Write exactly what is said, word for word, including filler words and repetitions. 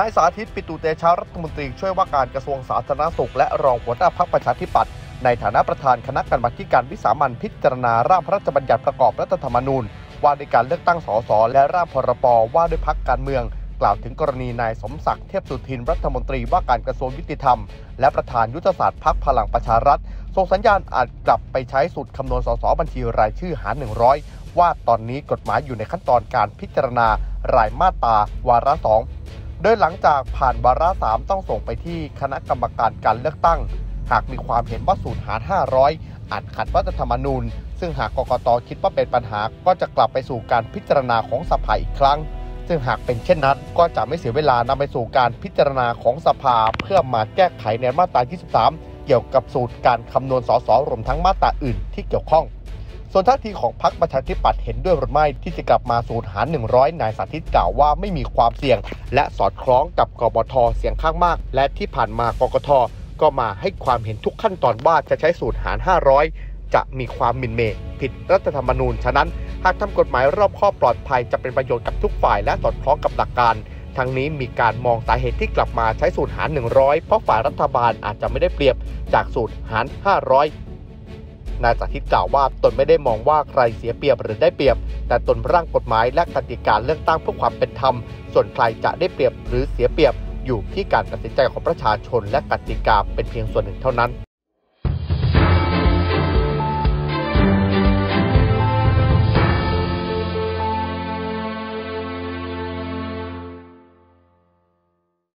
สาธิตปิตุเตชะรัฐมนตรีช่วยว่าการกระทรวงสาธารณสุขและรองหัวหน้าพรรคประชาธิปัตย์ในฐานะประธานคณะกรรมาการวิสามัญพิจารณาร่างพระราชบัญญัติประกอบรัฐธรรมนูญว่าด้วยการเลือกตั้งสสและร่างพรบว่าด้วยพรรคการเมืองกล่าวถึงกรณีนายสมศักดิ์เทพสุทินรัฐมนตรีว่าการกระทรวงยุติธรรมและประธานยุทธศาสตร์พรรคพลังประชารัฐส่งสัญญาณอาจกลับไปใช้สูตรคำนวณสสบัญชีรายชื่อหารหนึ่งร้อยว่าตอนนี้กฎหมายอยู่ในขั้นตอนการพิจารณารายมาตราวาระสองโดยหลังจากผ่านวาระสามต้องส่งไปที่คณะกรรมการการเลือกตั้งหากมีความเห็นว่าสูตรหารห้าร้อยอาจขัดรัฐธรรมนูญซึ่งหากกกตคิดว่าเป็นปัญหาก็จะกลับไปสู่การพิจารณาของสภาอีกครั้งซึ่งหากเป็นเช่นนั้นก็จะไม่เสียเวลานำไปสู่การพิจารณาของสภาเพื่อมาแก้ไขในมาตรายี่สิบสามเกี่ยวกับสูตรการคำนวณสสรวมทั้งมาตราอื่นที่เกี่ยวข้องส่วนท่าทีของพรรคประชาธิปัตย์เห็นด้วยหรือไม่ที่จะกลับมาสูตรหารหนึ่งร้อยนายสาธิตกล่าวว่าไม่มีความเสี่ยงและสอดคล้องกับกบฏเสียงข้างมากและที่ผ่านมากกตก็มาให้ความเห็นทุกขั้นตอนว่าจะใช้สูตรหารห้าร้อยจะมีความหมิ่นเหม่ผิดรัฐธรรมนูญฉะนั้นหากทำกฎหมายรอบคอบปลอดภัยจะเป็นประโยชน์กับทุกฝ่ายและสอดคล้องกับหลักการทั้งนี้มีการมองสาเหตุที่กลับมาใช้สูตรหารหนึ่งร้อยเพราะฝ่ายรัฐบาลอาจจะไม่ได้เปรียบจากสูตรหารห้าร้อยนายสาธิตกล่าวว่าตนไม่ได้มองว่าใครเสียเปรียบหรือได้เปรียบแต่ตนร่างกฎหมายและกติกาเลือกตั้งเพื่อความเป็นธรรมส่วนใครจะได้เปรียบหรือเสียเปรียบอยู่ที่การตัดสินใจของประชาชนและกติกาเป็นเพียงส่วนหนึ่งเท่านั้น